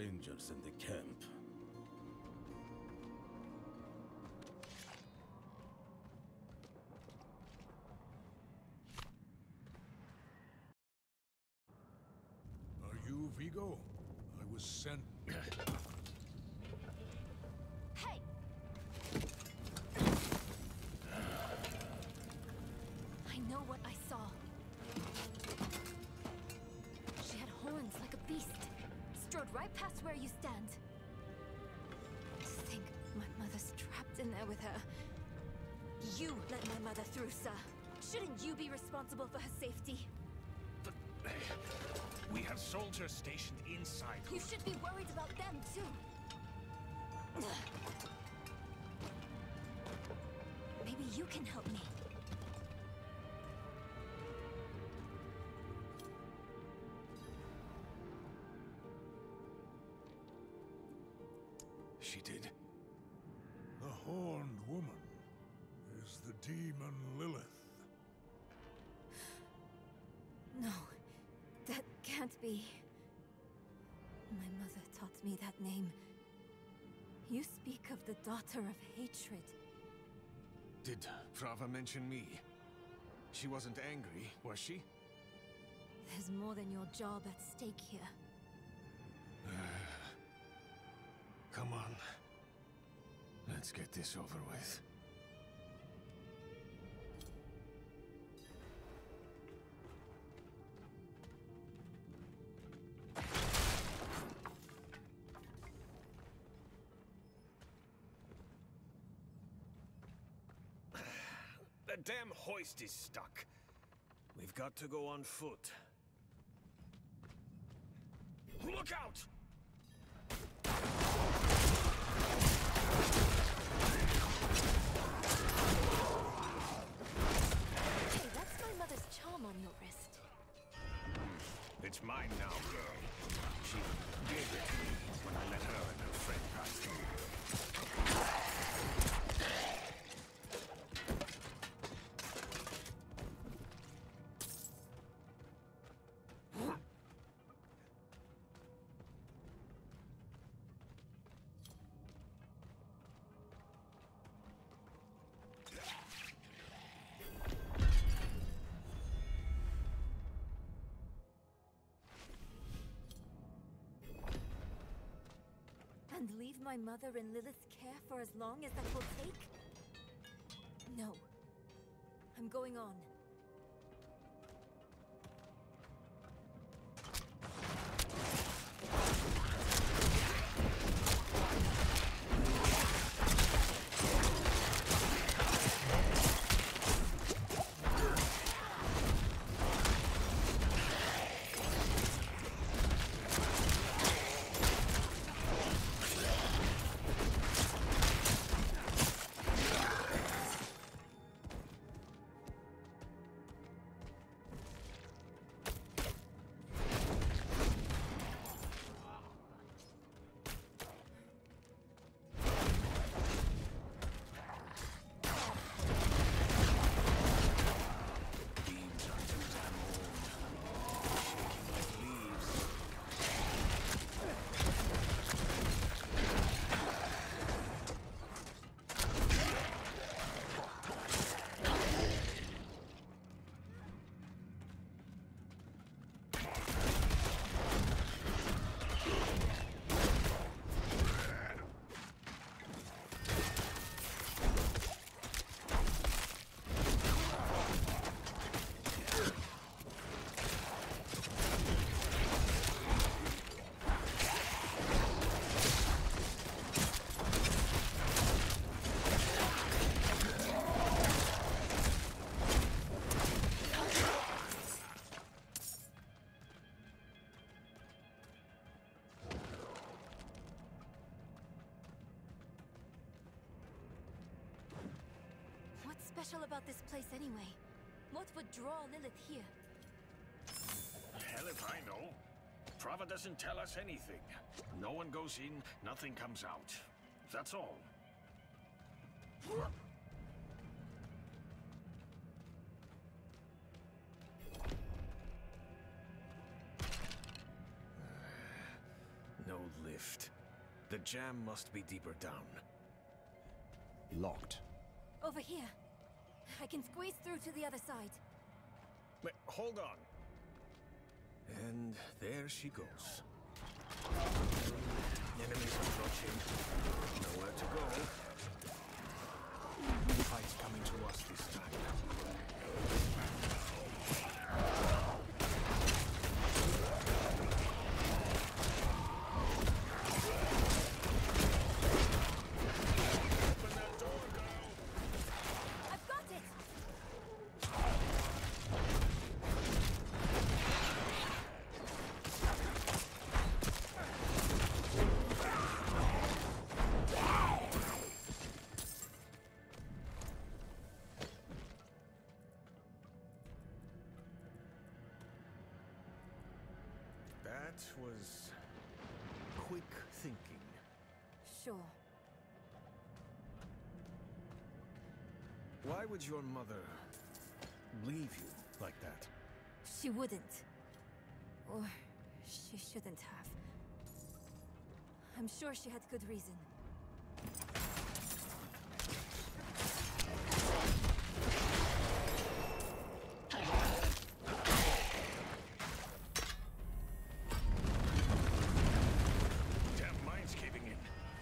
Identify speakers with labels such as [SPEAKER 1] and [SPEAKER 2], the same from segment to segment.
[SPEAKER 1] strangers in the camp.
[SPEAKER 2] Are you Vigo? I was sent...
[SPEAKER 3] Hey! I know what I saw. She had horns like a beast. Strode right past where you stand. To think my mother's trapped in there with her. You let my mother through, sir. Shouldn't you be responsible for her safety?
[SPEAKER 4] But... we have soldiers stationed inside.
[SPEAKER 3] You should be worried about them, too. Maybe you can help me.
[SPEAKER 4] She did.
[SPEAKER 2] The Horned Woman is the demon Lilith.
[SPEAKER 3] No, that can't be. My mother taught me that name. You speak of the daughter of hatred.
[SPEAKER 4] Did Prava mention me? She wasn't angry, was she?
[SPEAKER 3] There's more than your job at stake here.
[SPEAKER 4] Come on. Let's get this over with. The damn hoist is stuck. We've got to go on foot. Look out!
[SPEAKER 3] Hey, that's my mother's charm on your wrist.
[SPEAKER 4] It's mine now, girl. She gave it to me when I let her and her friend pass through.
[SPEAKER 3] And leave my mother in Lilith's care for as long as that will take? No. I'm going on. What's special about this place anyway? What would draw Lilith here?
[SPEAKER 4] Hell if I know. Prava doesn't tell us anything. No one goes in, nothing comes out. That's all. No no lift. The jam must be deeper down.
[SPEAKER 1] Locked.
[SPEAKER 3] Over here. I can squeeze through to the other side.
[SPEAKER 4] Wait, hold on. And there she goes. Enemies approaching. Nowhere to go. The fight's coming to us this time. Open that door, girl!
[SPEAKER 3] I've got it!
[SPEAKER 4] That was quick thinking.
[SPEAKER 3] Sure.
[SPEAKER 4] Why would your mother leave you like that?
[SPEAKER 3] She wouldn't. Or she shouldn't have. I'm sure she had good reason.
[SPEAKER 4] Damn mine's caving in.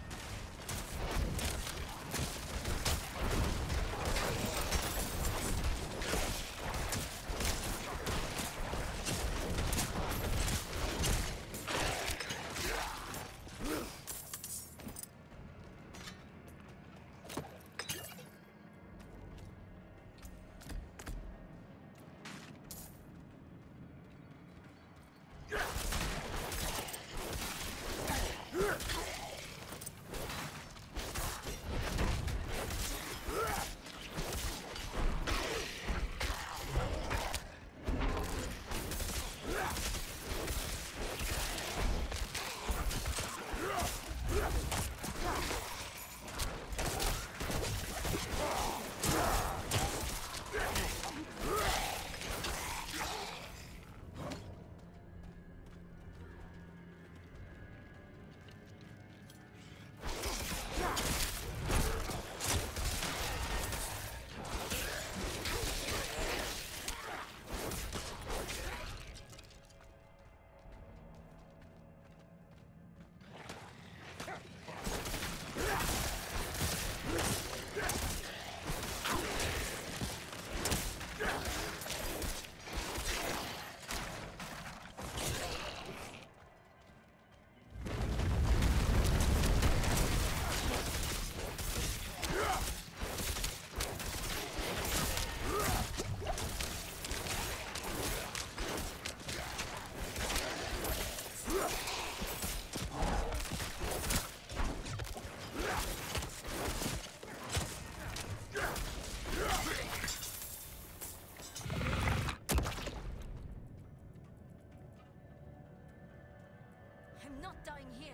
[SPEAKER 3] I'm not dying here.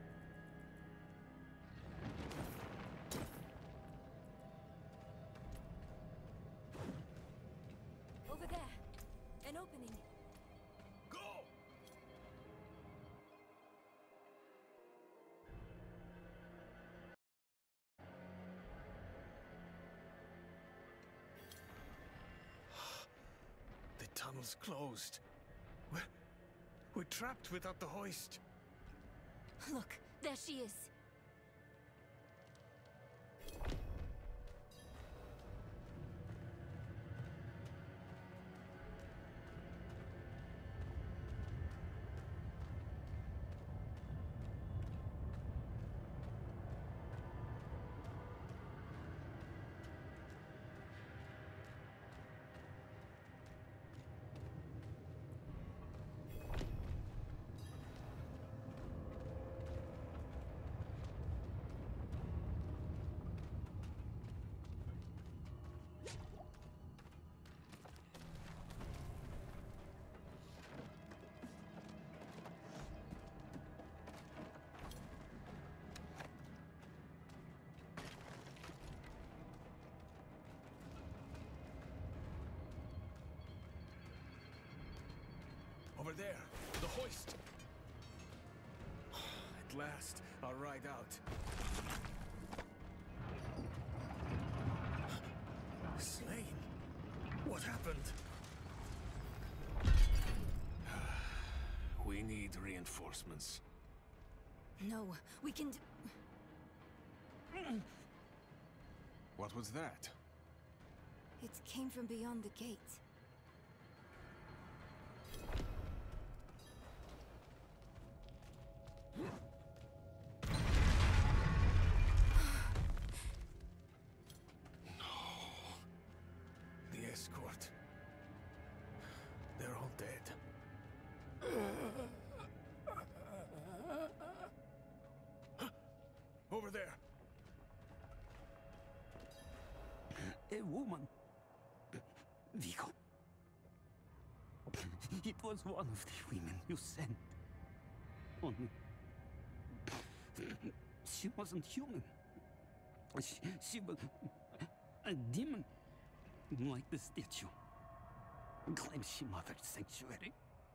[SPEAKER 3] Over there. An opening.
[SPEAKER 4] Go! The tunnel's closed. We're trapped without the hoist.
[SPEAKER 3] Look, there she is.
[SPEAKER 4] Over there, the hoist. last, I'll ride out. Slain? What happened? We need reinforcements.
[SPEAKER 3] No, we can do...
[SPEAKER 4] What was that?
[SPEAKER 3] It came from beyond the gate.
[SPEAKER 4] The escort. They're all dead. Over there.
[SPEAKER 1] A woman. Vigo. It was one of the women you sent. Only... she wasn't human. She was... a demon. Like the statue. Claims she mothered sanctuary.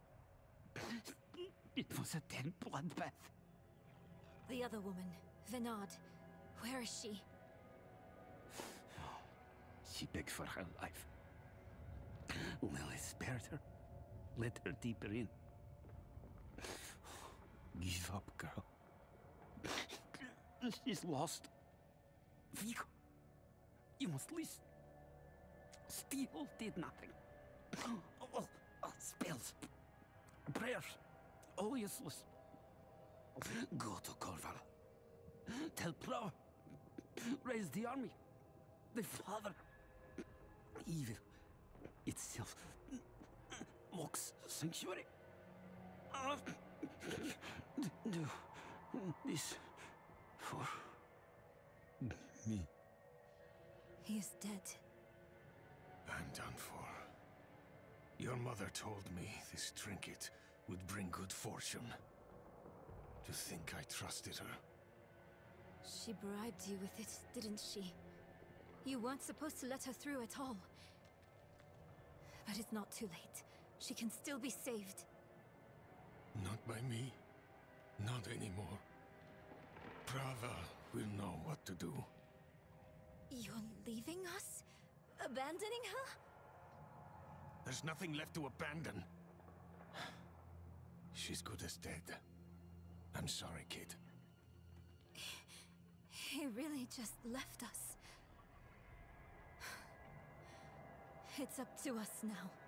[SPEAKER 1] It was a dead bloodbath.
[SPEAKER 3] The other woman, Venard. Where is she?
[SPEAKER 1] She begged for her life. Lily spared her. Let her deeper in. Give up, girl. She's lost. Vigo, you must listen. Steel did nothing. Spells. Prayers. All useless. Go to Corvala. Tell Pro. Raise the army. The father. Evil itself mocks sanctuary. Do this for me.
[SPEAKER 3] He is dead.
[SPEAKER 4] I'm done for. Your mother told me this trinket would bring good fortune. To think I trusted her.
[SPEAKER 3] She bribed you with it, didn't she? You weren't supposed to let her through at all. But it's not too late. She can still be saved.
[SPEAKER 4] Not by me. Not anymore. Prava will know what to do.
[SPEAKER 3] You're leaving us? Abandoning her?
[SPEAKER 4] There's nothing left to abandon. She's good as dead. I'm sorry, kid.
[SPEAKER 3] He really just left us. It's up to us now.